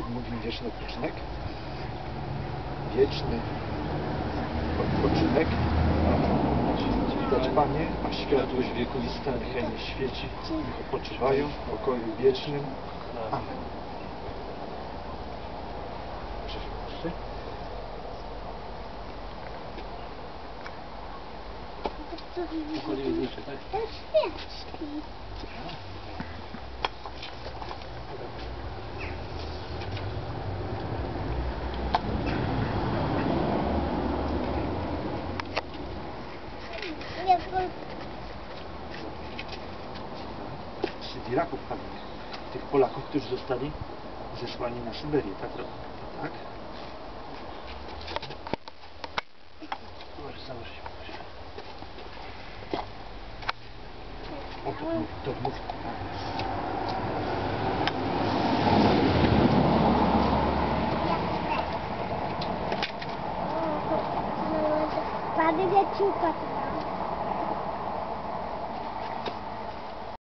Jakub mówił wieczny odpoczynek. Wieczny odpoczynek. Dać Panie, a światłość wiekuista niechaj nie świeci, niech odpoczywają w pokoju wiecznym. Amen. To świeczki. Sybiraków palimy. Tych Polaków, którzy zostali zesłani na Syberię, tak? Tak? Może założyć. O, to mów. Padnie ciupa.